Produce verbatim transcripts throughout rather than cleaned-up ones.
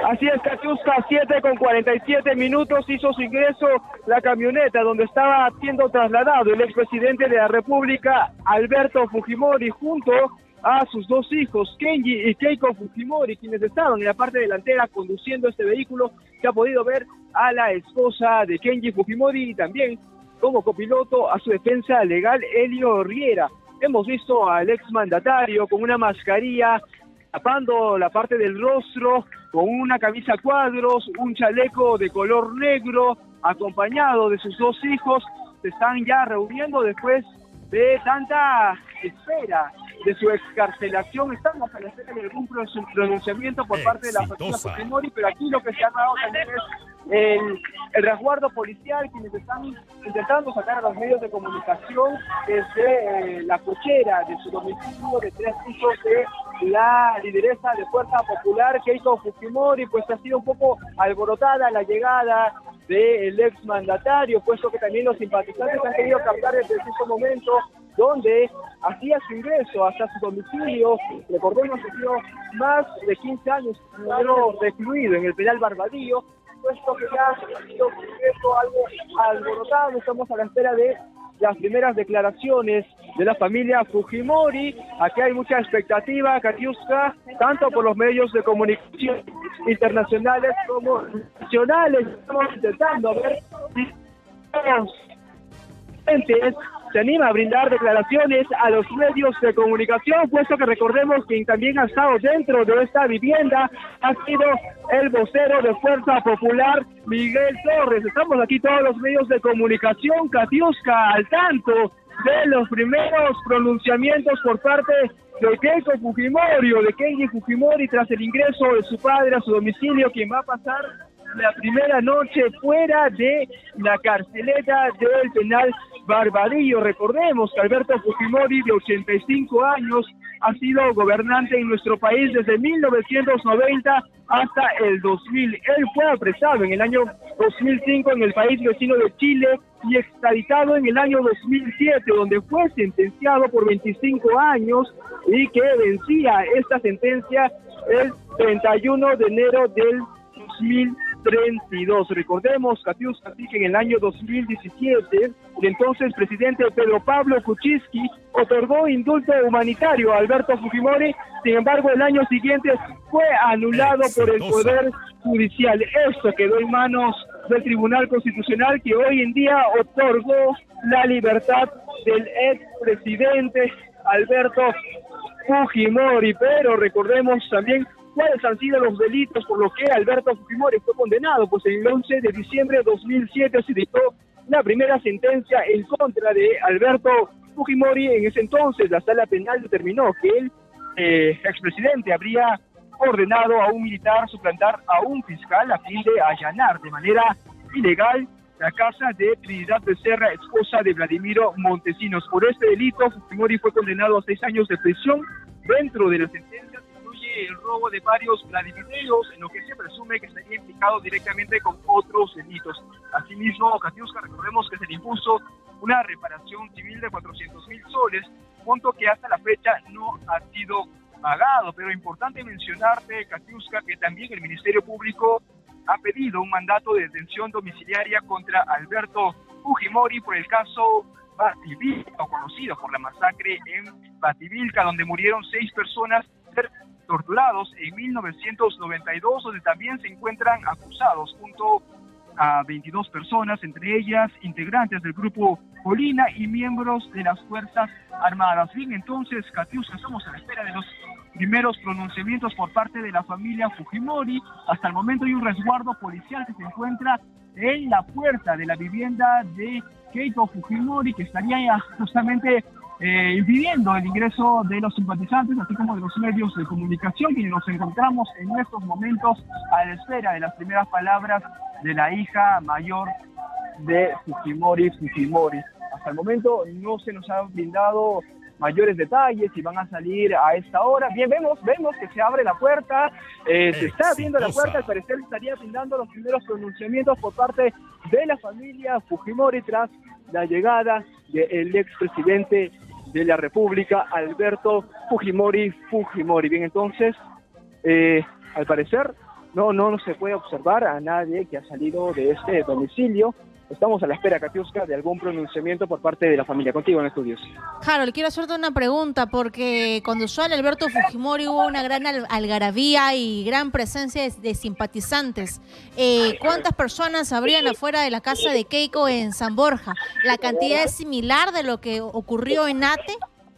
Así es, Katiuska, siete con cuarenta y siete minutos hizo su ingreso la camioneta donde estaba siendo trasladado el expresidente de la República, Alberto Fujimori, junto a sus dos hijos, Kenji y Keiko Fujimori, quienes estaban en la parte delantera conduciendo este vehículo. Se ha podido ver a la esposa de Kenji Fujimori y también como copiloto a su defensa legal, Elio Riera. Hemos visto al exmandatario con una mascarilla tapando la parte del rostro, con una camisa a cuadros, un chaleco de color negro, acompañado de sus dos hijos. Se están ya reuniendo después de tanta espera de su excarcelación. Estamos a la espera de algún pronunciamiento por parte de la familia Fujimori, pero aquí lo que se ha dado también es el, el resguardo policial, quienes están intentando sacar a los medios de comunicación desde eh, la cochera de su domicilio de tres hijos de la lideresa de Fuerza Popular, Keiko Fujimori. Pues ha sido un poco alborotada la llegada del exmandatario, puesto que también los simpatizantes han querido captar el preciso momento donde hacía su ingreso hasta su domicilio. Recordemos que ha sido más de quince años recluido en el penal Barbadillo, puesto que ya ha sido su ingreso algo alborotado. Estamos a la espera de las primeras declaraciones de la familia Fujimori. Aquí hay mucha expectativa, Katiuska, tanto por los medios de comunicación internacionales como nacionales. Estamos intentando ver si se anima a brindar declaraciones a los medios de comunicación, puesto que recordemos que también ha estado dentro de esta vivienda ha sido el vocero de Fuerza Popular, Miguel Torres. Estamos aquí todos los medios de comunicación, Katiuska, al tanto de los primeros pronunciamientos por parte de Keiko Fujimori o de Kenji Fujimori tras el ingreso de su padre a su domicilio, quien va a pasar la primera noche fuera de la carceleta del penal Barbadillo. Recordemos que Alberto Fujimori, de ochenta y cinco años, ha sido gobernante en nuestro país desde mil novecientos noventa hasta el dos mil. Él fue apresado en el año dos mil cinco en el país vecino de Chile y extraditado en el año dos mil siete, donde fue sentenciado por veinticinco años y que vencía esta sentencia el treinta y uno de enero del dos mil treinta y dos. Recordemos, Katiuska, que en el año dos mil diecisiete, el entonces presidente Pedro Pablo Kuczynski otorgó indulto humanitario a Alberto Fujimori. Sin embargo, el año siguiente fue anulado por el Poder Judicial. Esto quedó en manos del Tribunal Constitucional, que hoy en día otorgó la libertad del expresidente Alberto Fujimori. Pero recordemos también cuáles han sido los delitos por los que Alberto Fujimori fue condenado. Pues el once de diciembre de dos mil siete se dictó la primera sentencia en contra de Alberto Fujimori. En ese entonces la sala penal determinó que el eh, expresidente habría ordenado a un militar suplantar a un fiscal a fin de allanar de manera ilegal la casa de Trinidad Becerra, esposa de Vladimiro Montesinos. Por este delito, Fujimori fue condenado a seis años de prisión. Dentro de la sentencia el robo de varios vladimireos, en lo que se presume que estaría implicado directamente con otros delitos. Asimismo, Katiuska, recordemos que se le impuso una reparación civil de cuatrocientos mil soles, monto que hasta la fecha no ha sido pagado. Pero importante mencionarte, Katiuska, que también el Ministerio Público ha pedido un mandato de detención domiciliaria contra Alberto Fujimori por el caso Bativilca, o conocido por la masacre en Bativilca, donde murieron seis personas torturados en mil novecientos noventa y dos, donde también se encuentran acusados junto a veintidós personas, entre ellas integrantes del grupo Colina y miembros de las Fuerzas Armadas. Bien, entonces, Katiuska, estamos a la espera de los primeros pronunciamientos por parte de la familia Fujimori. Hasta el momento hay un resguardo policial que se encuentra en la puerta de la vivienda de Keiko Fujimori, que estaría justamente Eh, impidiendo el ingreso de los simpatizantes, así como de los medios de comunicación, y nos encontramos en estos momentos a la espera de las primeras palabras de la hija mayor de Fujimori, Fujimori. Hasta el momento no se nos ha brindado mayores detalles si van a salir a esta hora. Bien, vemos, vemos que se abre la puerta, eh, se está abriendo la puerta, al parecer estaría brindando los primeros pronunciamientos por parte de la familia Fujimori tras la llegada del expresidente de la República, Alberto Fujimori Fujimori. Bien, entonces, eh, al parecer, no, no se puede observar a nadie que ha salido de este domicilio. Estamos a la espera, Katiuska, de algún pronunciamiento por parte de la familia. Contigo en estudios. Harold, quiero hacerte una pregunta, porque cuando sale Alberto Fujimori hubo una gran al algarabía y gran presencia de, de simpatizantes. Eh, ¿Cuántas personas habrían afuera de la casa de Keiko en San Borja? ¿La cantidad es similar de lo que ocurrió en Ate?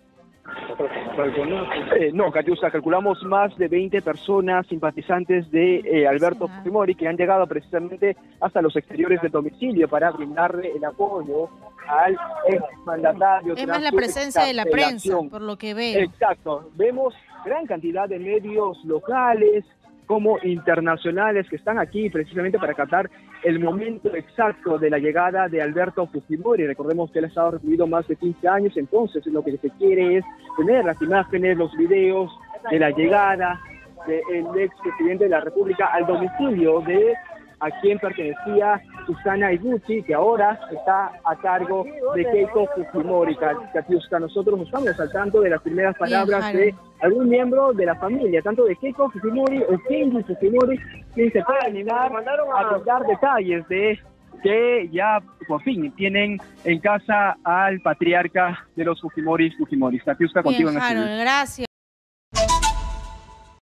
Eh, no, Katiuska, calculamos más de veinte personas simpatizantes de eh, Alberto Fujimori que han llegado precisamente hasta los exteriores del domicilio para brindarle el apoyo al exmandatario. Es más la presencia de la prensa, por lo que veo. Exacto, vemos gran cantidad de medios locales como internacionales que están aquí precisamente para captar el momento exacto de la llegada de Alberto Fujimori. Recordemos que él ha estado recluido más de quince años, entonces lo que se quiere es tener las imágenes, los videos de la llegada del expresidente de la República al domicilio de a quien pertenecía Susana Iguchi, que ahora está a cargo de Keiko Fujimori. Katiuska, nosotros nos estamos al tanto de las primeras palabras Bien, de algún miembro de la familia, tanto de Keiko Fujimori o Kenji Fujimori, quien se puede animar a dar detalles de que ya por fin tienen en casa al patriarca de los Fujimoris Fujimoris. Katiuska, contigo en el Gracias.